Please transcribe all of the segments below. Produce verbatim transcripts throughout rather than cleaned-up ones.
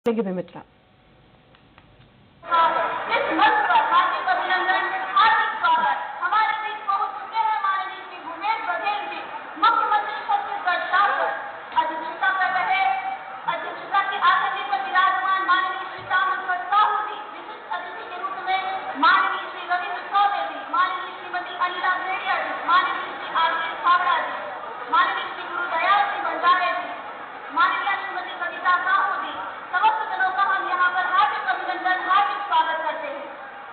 देंगे मित्रा। इस मंच पर हार्दिक अभिनंदन, हार्दिक स्वागत। हमारे बीच पहुंच चुके हैं माननीय श्री भूपेश बघेल जी, मुख्यमंत्री छत्तीसगढ़ शासन। अध्यक्षता कर रहे अध्यक्षता के आसन पर विराजमान माननीय श्री ताम्रध्वज साहू जी, विशिष्ट अतिथि के रूप में माननीय श्री रविंद्र चौबे जी, माननीय श्रीमती अनिला भेड़िया जी, माननीय श्री आशीष छाबड़ा जी, माननीय श्री गुरुदयाल जी भंडारे जी, माननीय श्रीमती कविता साहू जी, समस्त जनों का हम यहाँ पर हार्दिक अभिनंदन, हार्दिक स्वागत करते हैं।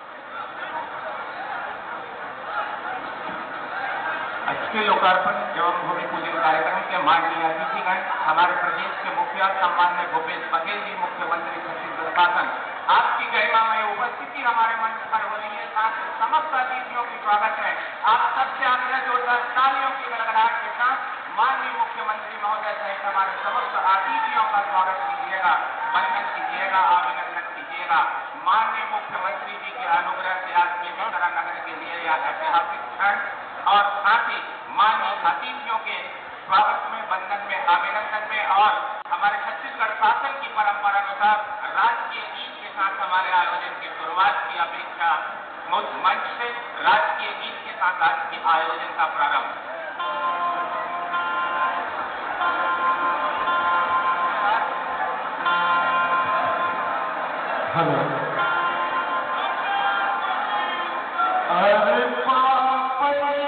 अच्छे लोकार्पण एवं भूमि पूजन कार्यक्रम के माननीय अतिथिगण, हमारे प्रदेश के मुखिया सम्माननीय भूपेश बघेल जी, मुख्यमंत्री छत्तीसगढ़ शासन, आपकी गरिमा में उपस्थिति हमारे मंच पर हो रही है। साथ ही समस्त अतिथियों की स्वागत है। आप सबसे आग्रह जोरदार तालियों की गड़गड़ाहट के साथ माननीय मुख्यमंत्री महोदय सहित हमारे समस्त अतिथियों का स्वागत कीजिएगा, वंदन कीजिएगा, अभिनंदन कीजिएगा। माननीय मुख्यमंत्री जी के अनुग्रह से आज बेमेतरा नगर के लिए यह ऐतिहासिक क्षण और साथ ही माननीय अतिथियों के स्वागत में, वंदन में, अभिनंदन में और हमारे छत्तीसगढ़ शासन की परंपरा अनुसार राजकीय गीत के साथ हमारे आयोजन की शुरुआत की अपेक्षा मंच से राजकीय गीत के साथ आज के आयोजन का प्रारंभ। हेलो, अरे पापड़ी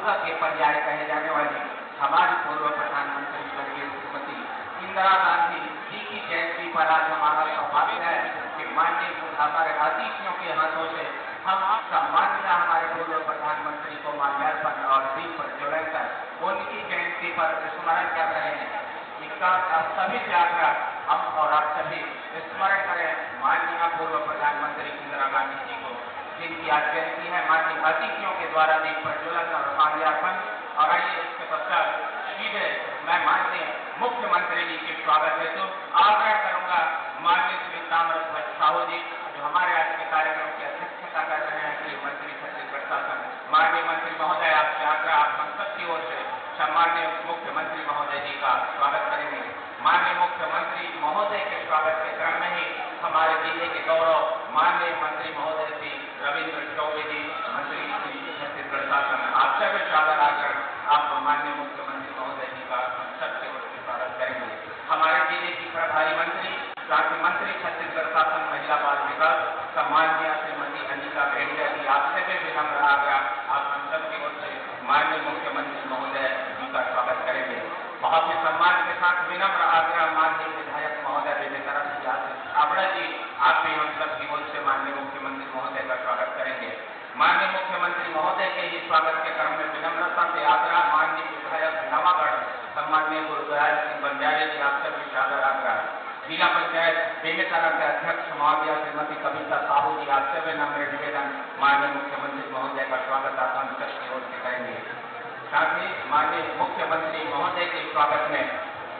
मातृका के पर्याय कहे जाने वाली हमारी पूर्व प्रधानमंत्री स्वर्गीय श्रीमती इंदिरा गांधी जी की जयंती पर आज हमारा सौभाग्य है कि माननीय हमारे अतिथियों के हाथों से हम सम्मानित हमारे पूर्व प्रधानमंत्री को माल्यार्पण और दीप प्रज्वलन कर उनकी जयंती पर स्मरण कर रहे हैं। इसका आप सभी से आग्रह हम और आप सभी स्मरण करें माननीय पूर्व प्रधानमंत्री इंदिरा गांधी जी को, जिनकी आज जयंती है। माननीय अतिथियों के द्वारा दीप प्रज्वलन और माल्यार्पण। और आइए इसके पश्चात सीधे मैं माननीय मुख्यमंत्री जी के स्वागत हेतु आग्रह करूंगा माननीय श्री ताम्रध्वज साहू जी, जो हमारे आज के कार्यक्रम की अध्यक्षता कर रहे हैं, श्री मंत्री छत्तीसगढ़ शासन। माननीय मंत्री महोदय, आपसे आग्रह आप हम सबकी ओर से सम्माननीय मुख्यमंत्री महोदय जी का स्वागत करेंगे। माननीय मुख्यमंत्री महोदय के स्वागत के क्रम में ही हमारे जिले के गौरव माननीय मंत्री महोदय श्री रविंद्र चौबे जी, मंत्री छत्तीसगढ़ शासन, आप सभी सादर आग्रह आप माननीय मुख्यमंत्री महोदय जी का हम सबसे ओर से स्वागत करेंगे। हमारे जिले की प्रभारी मंत्री राज्य मंत्री छत्तीसगढ़ शासन महिला बाल विकास सम्माननीय श्रीमती अनिका भेड़िया जी, आपसे भी विनम्र आग्रह आप हम सबकी ओर से माननीय मुख्यमंत्री महोदय जी का स्वागत करेंगे। बहुत ही सम्मान के साथ विनम्र आग्रह माननीय विधायक महोदय बेमेतरा छाबड़ा जी, आप भी हम सबकी ओर से माननीय मुख्यमंत्री महोदय का स्वागत करेंगे। माननीय मुख्यमंत्री महोदय के ही स्वागत के क्रम में विनम्रता से आग्रह माननीय विधायक नवागढ़ सम्माननीय गुरुदयाल सिंह बंजारे जी, आप सभी सादर आग्रह। जिला पंचायत बेमेतरा के अध्यक्ष महोदया श्रीमती कविता साहू जी, आपसे भी नम्र निवेदन माननीय मुख्यमंत्री महोदय का स्वागत आप हम सबकी ओर से करेंगे। साथ ही माननीय मुख्यमंत्री महोदय के स्वागत में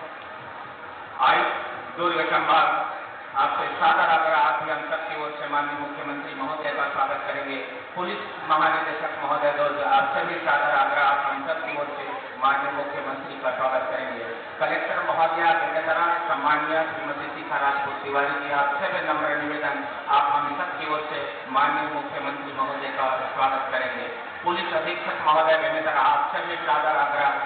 आयुक्त दुर्ग संभाग आपसे सादर आग्रह आप भी हम सबकी ओर से माननीय मुख्यमंत्री महोदय का स्वागत करेंगे। पुलिस महानिदेशक महोदय दुर्ग, आप सभी सादर आग्रह आप हम सबकी ओर से माननीय मुख्यमंत्री का स्वागत करेंगे। कलेक्टर महोदया बेमेतरा सम्माननीय श्रीमती शिखा राजपूत तिवारी जी, आपसे भी नम्र निवेदन आप हम सबकी ओर से माननीय मुख्यमंत्री महोदय का स्वागत करेंगे। पुलिस अधीक्षक महोदय बेमेतरा, आपसे भी सादर आग्रह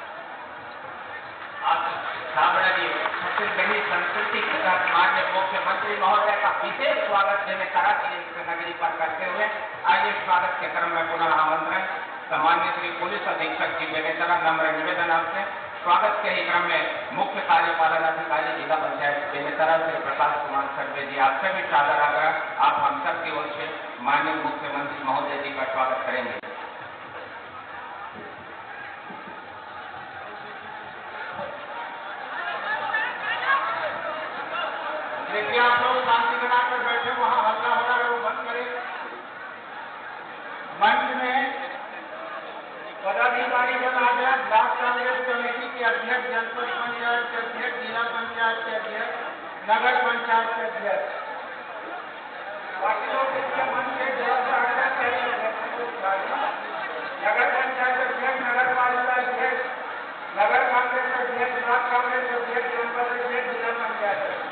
आप छाबड़ा जी छत्तीसगढ़ी संस्कृति के साथ माननीय मुख्यमंत्री महोदय का विशेष स्वागत बेमेतरा की नगरी पर करते हुए आइए स्वागत के क्रम में पुनः आमंत्रण सम्मान्य श्री पुलिस अधीक्षक जी बेमेतरा, नम्र निवेदन आपसे स्वागत के ही क्रम में मुख्य कार्यपालन अधिकारी जिला पंचायत बेमेतरा श्री प्रकाश कुमार खड़गे जी, आपसे भी सादर आग्रह आप हम सबकी ओर से माननीय मुख्यमंत्री महोदय जी का स्वागत करेंगे। देखिए आप लोग शांति बनाकर बैठे, वहां हल्ला हो रहा है वो बंद करें। मंच में पदाधिकारी जन आ जाए, ब्लॉक कांग्रेस कमेटी के अध्यक्ष, जनपद पंचायत के अध्यक्ष, जिला पंचायत के अध्यक्ष, नगर पंचायत के अध्यक्ष, बाकी लोग इसके मंच से जरा सा हटना चाहिए। नगर पंचायत अध्यक्ष, नगर पालिका अध्यक्ष, नगर कांग्रेस अध्यक्ष, ब्लॉक कांग्रेस अध्यक्ष, जनपद अध्यक्ष, जिला पंचायत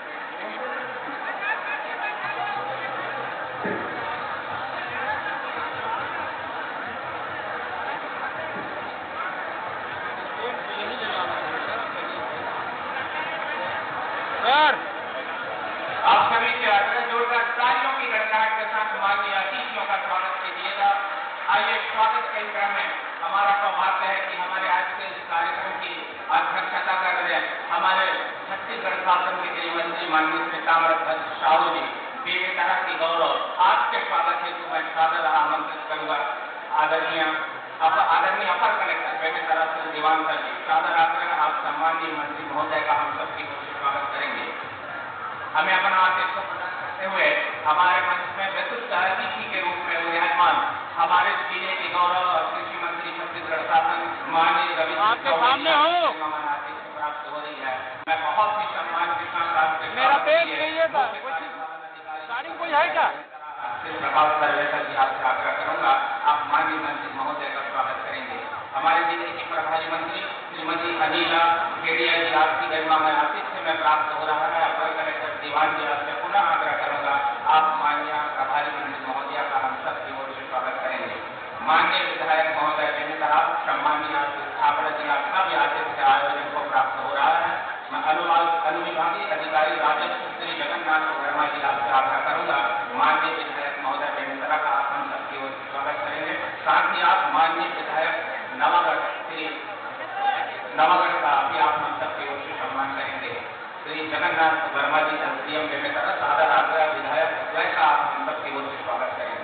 आप सभी से आग्रह जोरदार तालियों की गड़गड़ाहट के साथ माननीय अतिथियों का स्वागत कीजिएगा। आइए स्वागत के क्रम में हमारा सौभाग्य है कि हमारे आज के इस कार्यक्रम की अध्यक्षता कर रहे हैं हमारे छत्तीसगढ़ शासन के गृह मंत्री माननीय श्री ताम्रध्वज साहू जी। बेमेतरा की गौरव, आपके स्वागत हेतु मैं सादर आमंत्रित करूंगा आदरणीय आदरणीय अपर कलेक्टर बेमेतरा श्री दिवानकर जी, सादर आग्रह आप सम्माननीय मंत्री महोदय का हम सबकी ओर से स्वागत करेंगे। हमें अपना आतिथ्य प्रदान करते हुए हमारे मंच में विशिष्ट अतिथि के रूप में विराजमान हमारे जिले के गौरव और कृषि मंत्री छत्तीसगढ़ शासन माननीय रविंद्र आपके सामने हो आतिथ्य प्राप्त हो रही है। मैं बहुत ही सम्मान के साथ आपके मेरा पेज चाहिए था, गाड़ी कोई है क्या? प्रभाव सर्वेसर जी आपसे आग्रह करूंगा आप माननीय मंत्री महोदय का स्वागत करेंगे। हमारे जिले की प्रभारी मंत्री श्रीमती अनिका भेड़िया जी, आपकी गरिमा में आतिथ्य में प्राप्त हो रहा है। अपर कलेक्टर दीवान जी, आपसे पुनः आग्रह करूंगा आप माननीय प्रभारी मंत्री महोदया का हम सबकी ओर से स्वागत करेंगे। माननीय विधायक महोदय बेमेतरा सम्मानीय छाबड़ा जी, आपका भी आतिथ्य आयोजन को प्राप्त हो रहा है। मैं अनुविभागीय अधिकारी राजस्व श्री जगन्नाथ वर्मा जी, आपसे आग्रह करूंगा माननीय विधायक महोदय बेमेतरा का आप हम सबकी ओर से स्वागत करेंगे। साथ ही आप माननीय विधायक नवागढ़ श्री नवागढ़ का भी आप हम सबके ओर से सम्मान करेंगे। श्री जगन्नाथ वर्मा जी एसडीएम बेमेतरा सादर आग्रह विधायक जय का आप हम सबके ओर से स्वागत करेंगे।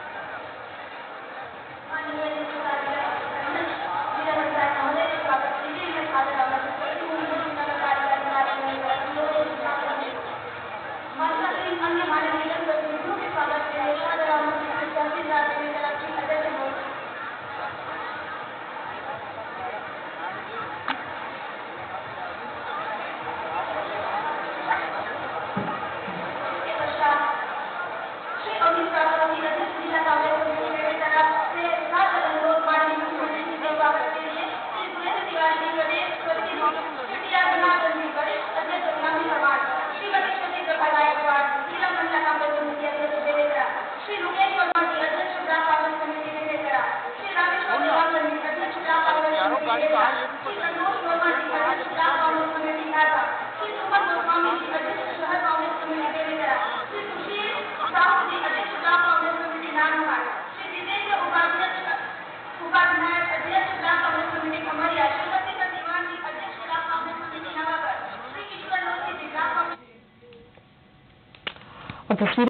अन्य माननीय जनप्रतिनिधियों के स्वागत के लिए सादर तहसीलदार बेमेतरा की अध्यक्ष श्री मुकेश वर्मा जी अध्यक्ष ब्लॉक कांग्रेस कमेटी बेमेतरा, श्री रामेश्वर देवांगन जी अध्यक्ष ब्लॉक कांग्रेस कमेटी बेमेतरा, श्री संतोष वर्मा जी अध्यक्ष ब्लॉक कांग्रेस कमेटी नागा, श्री सुमन गोस्वामी जी अध्यक्ष शहर कांग्रेस कमेटी बेमेतरा, श्री सुशील साहू जी अध्यक्ष ब्लॉक कांग्रेस कमेटी नानघाट, श्री जितेंद्र उपाध्यक्ष उपाध्याय अध्यक्ष ब्लॉक कांग्रेस कमेटी खमरिया, श्रीमती प्रतिमान जी अध्यक्ष block Congress committee Navagarh, Shri Ishwar Lodhi ji block Congress.